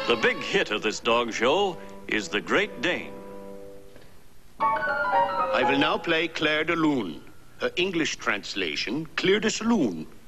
The big hit of this dog show is the Great Dane. I will now play Claire de Lune. Her English translation, Claire de Saloon.